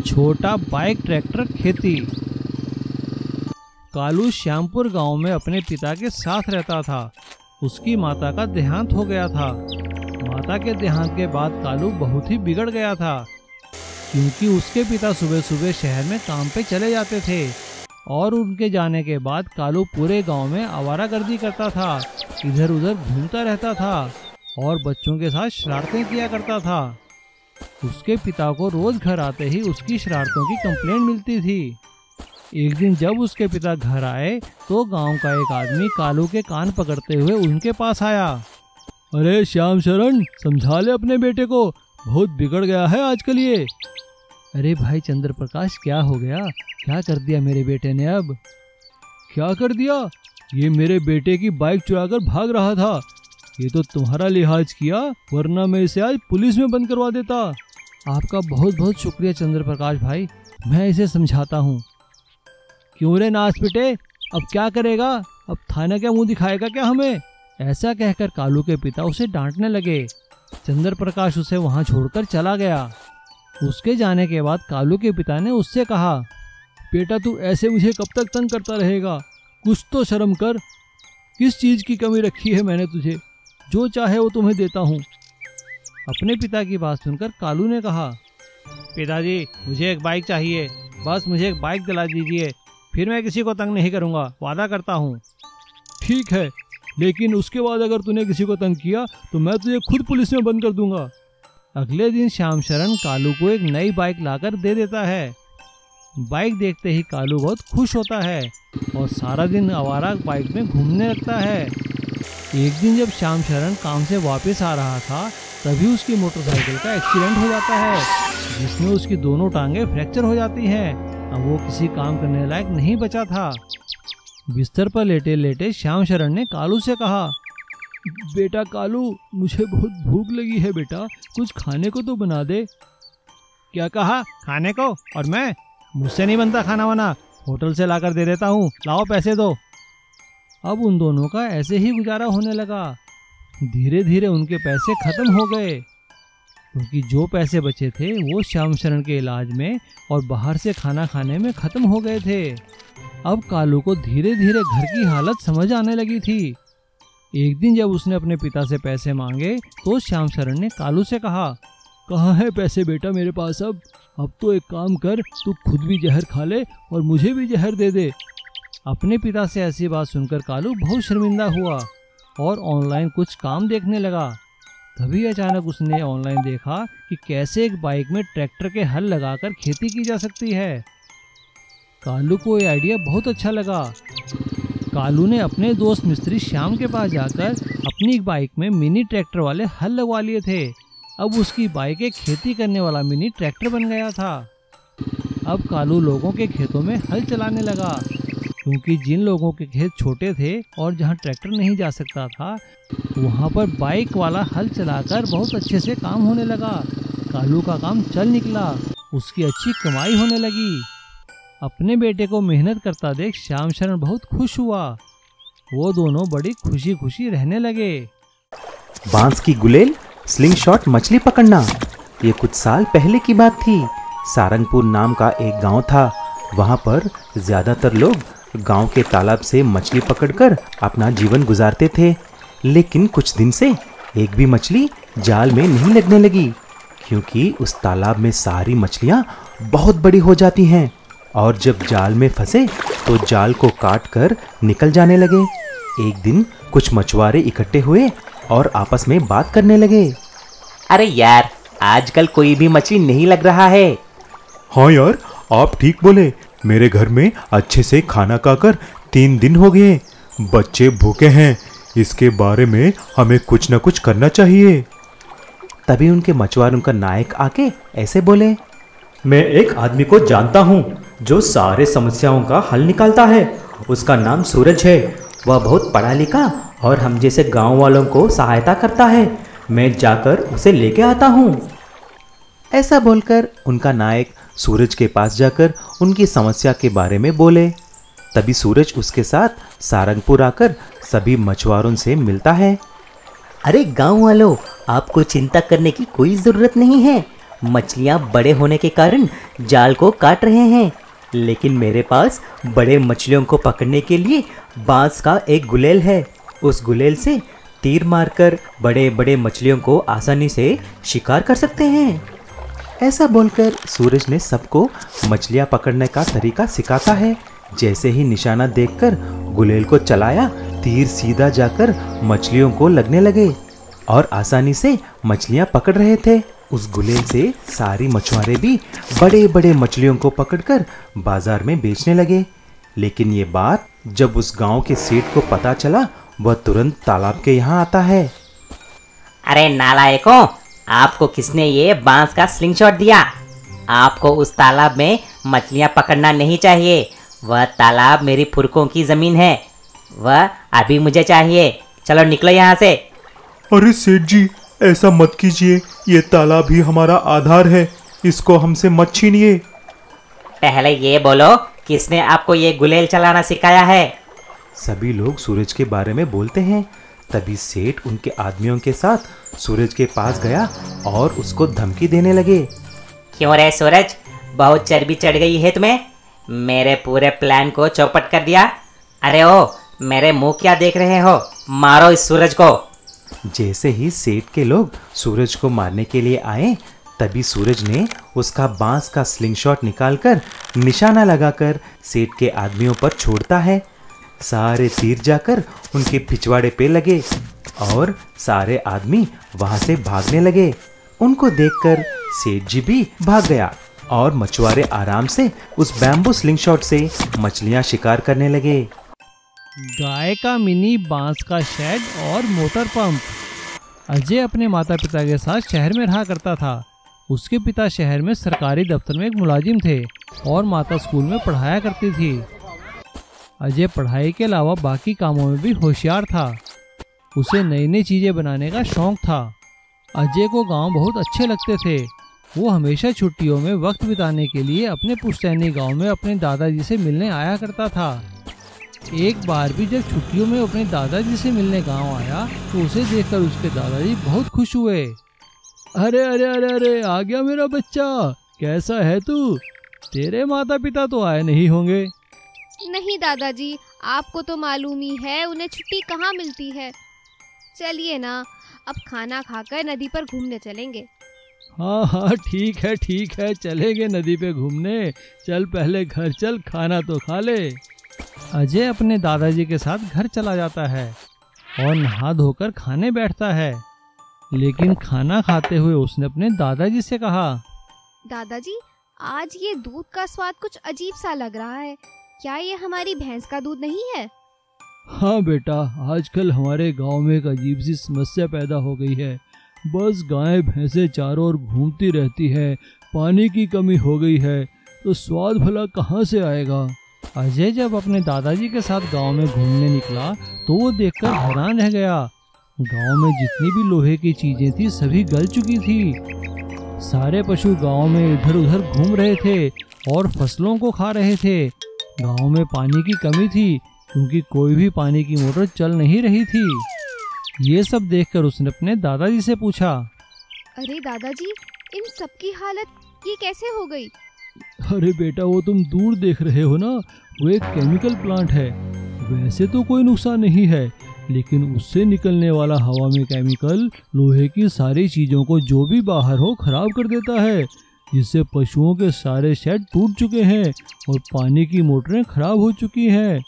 छोटा bike tractor खेती। कालू श्यामपुर गांव में अपने पिता के साथ रहता था। उसकी माता का देहांत हो गया था। माता के देहांत के बाद कालू बहुत ही बिगड़ गया था, क्योंकि उसके पिता सुबह सुबह शहर में काम पे चले जाते थे और उनके जाने के बाद कालू पूरे गांव में आवारागर्दी करता था, इधर उधर घूमता रहता था और बच्चों के साथ शरारतें किया करता था। उसके पिता को रोज घर आते ही उसकी शरारतों की कंप्लेंट मिलती थी। एक दिन जब उसके पिता घर आए तो गांव का एक आदमी कालू के कान पकड़ते हुए उनके पास आया। अरे श्याम शरण, समझा ले अपने बेटे को, बहुत बिगड़ गया है आजकल ये। अरे भाई चंद्र प्रकाश, क्या हो गया? क्या कर दिया मेरे बेटे ने? अब क्या कर दिया? ये मेरे बेटे की बाइक चुराकर भाग रहा था। ये तो तुम्हारा लिहाज किया, वरना मैं इसे आज पुलिस में बंद करवा देता। आपका बहुत बहुत शुक्रिया चंद्र प्रकाश भाई, मैं इसे समझाता हूँ। क्यों रे नाच पिटे, अब क्या करेगा? अब थाने का मुंह दिखाएगा क्या हमें? ऐसा कहकर कालू के पिता उसे डांटने लगे। चंद्र प्रकाश उसे वहां छोड़कर चला गया। उसके जाने के बाद कालू के पिता ने उससे कहा, बेटा तू ऐसे मुझे कब तक तंग करता रहेगा? कुछ तो शर्म कर। किस चीज की कमी रखी है मैंने तुझे? जो चाहे वो तुम्हें देता हूँ। अपने पिता की बात सुनकर कालू ने कहा, पिताजी मुझे एक बाइक चाहिए, बस मुझे एक बाइक दिला दीजिए, फिर मैं किसी को तंग नहीं करूँगा, वादा करता हूँ। ठीक है, लेकिन उसके बाद अगर तूने किसी को तंग किया तो मैं तुझे खुद पुलिस में बंद कर दूंगा। अगले दिन श्याम शरण कालू को एक नई बाइक लाकर दे देता है। बाइक देखते ही कालू बहुत खुश होता है और सारा दिन आवारा बाइक में घूमने लगता है। एक दिन जब श्याम शरण काम से वापस आ रहा था तभी उसकी मोटरसाइकिल का एक्सीडेंट हो जाता है, जिसमें उसकी दोनों टांगें फ्रैक्चर हो जाती हैं। अब वो किसी काम करने लायक नहीं बचा था। बिस्तर पर लेटे लेटे श्याम शरण ने कालू से कहा, बेटा कालू, मुझे बहुत भूख लगी है बेटा, कुछ खाने को तो बना दे। क्या कहा? खाने को? और मैं? मुझसे नहीं बनता खाना वाना, होटल से लाकर दे देता हूँ, लाओ पैसे दो। अब उन दोनों का ऐसे ही गुजारा होने लगा। धीरे धीरे उनके पैसे खत्म हो गए, क्योंकि जो पैसे बचे थे वो श्याम शरण के इलाज में और बाहर से खाना खाने में खत्म हो गए थे। अब कालू को धीरे धीरे घर की हालत समझ आने लगी थी। एक दिन जब उसने अपने पिता से पैसे मांगे तो श्याम शरण ने कालू से कहा, कहाँ है पैसे बेटा मेरे पास? अब तो एक काम कर, तू खुद भी जहर खा ले और मुझे भी जहर दे दे। अपने पिता से ऐसी बात सुनकर कालू बहुत शर्मिंदा हुआ और ऑनलाइन कुछ काम देखने लगा। तभी अचानक उसने ऑनलाइन देखा कि कैसे एक बाइक में ट्रैक्टर के हल लगाकर खेती की जा सकती है। कालू को ये आइडिया बहुत अच्छा लगा। कालू ने अपने दोस्त मिस्त्री श्याम के पास जाकर अपनी बाइक में मिनी ट्रैक्टर वाले हल लगवा लिए थे। अब उसकी बाइक एक खेती करने वाला मिनी ट्रैक्टर बन गया था। अब कालू लोगों के खेतों में हल चलाने लगा, क्योंकि जिन लोगों के खेत छोटे थे और जहां ट्रैक्टर नहीं जा सकता था वहां पर बाइक वाला हल चलाकर बहुत अच्छे से काम होने लगा। कालू का काम चल निकला, उसकी अच्छी कमाई होने लगी। अपने बेटे को मेहनत करता देख श्याम शरण बहुत खुश हुआ। वो दोनों बड़ी खुशी खुशी रहने लगे। बांस की गुलेल, स्लिंग शॉट मछली पकड़ना, ये कुछ साल पहले की बात थी। सारंगपुर नाम का एक गांव था। वहां पर ज्यादातर लोग गांव के तालाब से मछली पकड़कर अपना जीवन गुजारते थे। लेकिन कुछ दिन से एक भी मछली जाल में नहीं लगने लगी, क्योंकि उस तालाब में सारी मछलियां बहुत बड़ी हो जाती हैं और जब जाल में फंसे तो जाल को काट कर निकल जाने लगे। एक दिन कुछ मछुआरे इकट्ठे हुए और आपस में बात करने लगे। अरे यार, आजकल कोई भी मछली नहीं लग रहा है। हाँ यार, आप ठीक बोले। मेरे घर में अच्छे से खाना खाकर 3 दिन हो गए, बच्चे भूखे हैं। इसके बारे में हमें कुछ न कुछ करना चाहिए। तभी उनके मछुआरों का नायक आके ऐसे बोले, मैं एक आदमी को जानता हूँ जो सारे समस्याओं का हल निकालता है। उसका नाम सूरज है। वह बहुत पढ़ा लिखा और हम जैसे गांव वालों को सहायता करता है। मैं जाकर उसे लेके आता हूँ। ऐसा बोलकर उनका नायक सूरज के पास जाकर उनकी समस्या के बारे में बोले। तभी सूरज उसके साथ सारंगपुर आकर सभी मछुआरों से मिलता है। अरे गांव वालों, आपको चिंता करने की कोई ज़रूरत नहीं है। मछलियाँ बड़े होने के कारण जाल को काट रहे हैं, लेकिन मेरे पास बड़े मछलियों को पकड़ने के लिए बांस का एक गुलेल है। उस गुलेल से तीर मारकर बड़े बड़े मछलियों को आसानी से शिकार कर सकते हैं। ऐसा बोलकर सूरज ने सबको मछलियाँ पकड़ने का तरीका सिखाता है। जैसे ही निशाना देखकर गुलेल को चलाया, तीर सीधा जाकर मछलियों को लगने लगे और आसानी से मछलियाँ पकड़ रहे थे। उस गुलेल से सारी मछुआरे भी बड़े बड़े मछलियों को पकड़कर बाजार में बेचने लगे। लेकिन ये बात जब उस गांव के सेठ को पता चला, वह तुरंत तालाब के यहाँ आता है। अरे नालायकों, आपको किसने ये बांस का स्लिंग शॉट दिया? आपको उस तालाब में मछलियाँ पकड़ना नहीं चाहिए। वह तालाब मेरी पुरखों की जमीन है। वह अभी मुझे चाहिए। चलो निकलो यहाँ से। अरे सेठ जी, ऐसा मत कीजिए, ये तालाब ही हमारा आधार है, इसको हमसे मत छीनिए। पहले ये बोलो, किसने आपको ये गुलेल चलाना सिखाया है? सभी लोग सूरज के बारे में बोलते हैं। तभी सेठ उनके आदमियों के साथ सूरज के पास गया और उसको धमकी देने लगे। क्यों रे सूरज, बहुत चर्बी चढ़ गई है तुम्हें? मेरे पूरे प्लान को चौपट कर दिया। अरे ओ, मेरे मुंह क्या देख रहे हो? मारो इस सूरज को। जैसे ही सेठ के लोग सूरज को मारने के लिए आए, तभी सूरज ने उसका बांस का स्लिंग शॉट निकालकर निशाना लगाकर सेठ के आदमियों पर छोड़ता है। सारे तीर जाकर उनके पिछवाड़े पे लगे और सारे आदमी वहां से भागने लगे। उनको देखकर सेठ जी भी भाग गया और मछुआरे आराम से उस बैम्बू स्लिंग शॉट से मछलियां शिकार करने लगे। गाय का मिनी बांस का शेड और मोटर पंप। अजय अपने माता पिता के साथ शहर में रहा करता था। उसके पिता शहर में सरकारी दफ्तर में एक मुलाजिम थे और माता स्कूल में पढ़ाया करती थी। अजय पढ़ाई के अलावा बाकी कामों में भी होशियार था। उसे नई नई चीज़ें बनाने का शौक था। अजय को गांव बहुत अच्छे लगते थे। वो हमेशा छुट्टियों में वक्त बिताने के लिए अपने पुश्तैनी गांव में अपने दादाजी से मिलने आया करता था। एक बार भी जब छुट्टियों में अपने दादाजी से मिलने गांव आया तो उसे देखकर उसके दादाजी बहुत खुश हुए। अरे अरे अरे अरे, आ गया मेरा बच्चा, कैसा है तू? तेरे माता पिता तो आए नहीं होंगे। नहीं दादाजी, आपको तो मालूम ही है उन्हें छुट्टी कहाँ मिलती है। चलिए ना, अब खाना खाकर नदी पर घूमने चलेंगे। हाँ हाँ, ठीक है, चलेंगे नदी पे घूमने। चल पहले घर चल, खाना तो खा ले। अजय अपने दादाजी के साथ घर चला जाता है और नहा धोकर खाने बैठता है। लेकिन खाना खाते हुए उसने अपने दादाजी से कहा, दादाजी, आज ये दूध का स्वाद कुछ अजीब सा लग रहा है। क्या ये हमारी भैंस का दूध नहीं है? हाँ बेटा, आजकल हमारे गांव में एक अजीब सी समस्या पैदा हो गई है। बस गायें भैंसें चारों ओर घूमती रहती है, पानी की कमी हो गई है, तो स्वाद भला कहाँ से आएगा? अजय जब अपने दादाजी के साथ गांव में घूमने निकला तो वो देखकर हैरान रह गया। गांव में जितनी भी लोहे की चीजें थी सभी गल चुकी थी। सारे पशु गांव में इधर उधर घूम रहे थे और फसलों को खा रहे थे। गांव में पानी की कमी थी क्योंकि कोई भी पानी की मोटर चल नहीं रही थी। ये सब देखकर उसने अपने दादाजी से पूछा, अरे दादाजी, इन सब की हालत ये कैसे हो गई? अरे बेटा, वो तुम दूर देख रहे हो ना, वो एक केमिकल प्लांट है। वैसे तो कोई नुकसान नहीं है, लेकिन उससे निकलने वाला हवा में केमिकल लोहे की सारी चीजों को जो भी बाहर हो खराब कर देता है, जिससे पशुओं के सारे शेड टूट चुके हैं और पानी की मोटरें खराब हो चुकी हैं।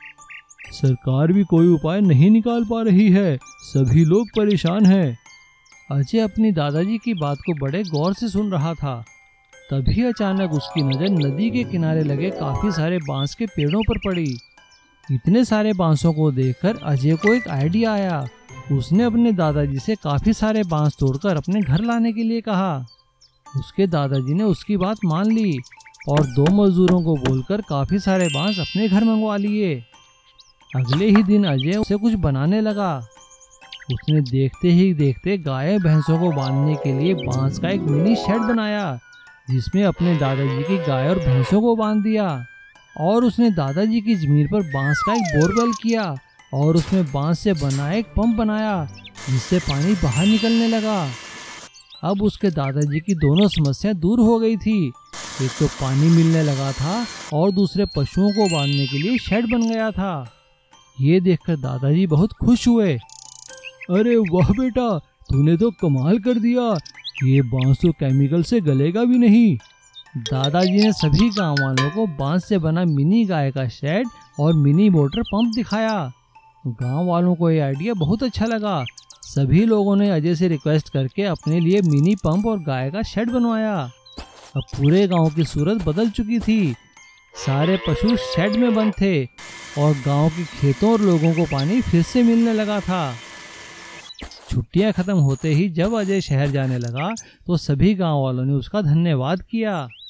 सरकार भी कोई उपाय नहीं निकाल पा रही है। सभी लोग परेशान हैं। अजय अपनी दादाजी की बात को बड़े गौर से सुन रहा था। तभी अचानक उसकी नज़र नदी के किनारे लगे काफी सारे बांस के पेड़ों पर पड़ी। इतने सारे बांसों को देखकर अजय को एक आइडिया आया। उसने अपने दादाजी से काफी सारे बांस तोड़कर अपने घर लाने के लिए कहा। उसके दादाजी ने उसकी बात मान ली और 2 मजदूरों को बोलकर काफी सारे बांस अपने घर मंगवा लिए। अगले ही दिन अजय उसे कुछ बनाने लगा। उसने देखते ही देखते गाय भैंसों को बांधने के लिए बांस का एक मिनी शेड बनाया, जिसमें अपने दादाजी की गाय और भैंसों को बांध दिया। और उसने दादाजी की जमीन पर बांस का एक बोरवेल किया और उसमें बांस से बना एक पंप बनाया, जिससे पानी बाहर निकलने लगा। अब उसके दादाजी की दोनों समस्याएं दूर हो गई थी। एक तो पानी मिलने लगा था और दूसरे पशुओं को बांधने के लिए शेड बन गया था। ये देखकर दादाजी बहुत खुश हुए। अरे वाह बेटा, तूने तो कमाल कर दिया, ये बांस तो केमिकल से गलेगा भी नहीं। दादाजी ने सभी गांव वालों को बांस से बना मिनी गाय का शेड और मिनी मोटर पंप दिखाया। गांव वालों को ये आइडिया बहुत अच्छा लगा। सभी लोगों ने अजय से रिक्वेस्ट करके अपने लिए मिनी पंप और गाय का शेड बनवाया। अब पूरे गांव की सूरत बदल चुकी थी। सारे पशु शेड में बंद थे और गांव के खेतों और लोगों को पानी फिर से मिलने लगा था। छुट्टियां खत्म होते ही जब अजय शहर जाने लगा तो सभी गांव वालों ने उसका धन्यवाद किया।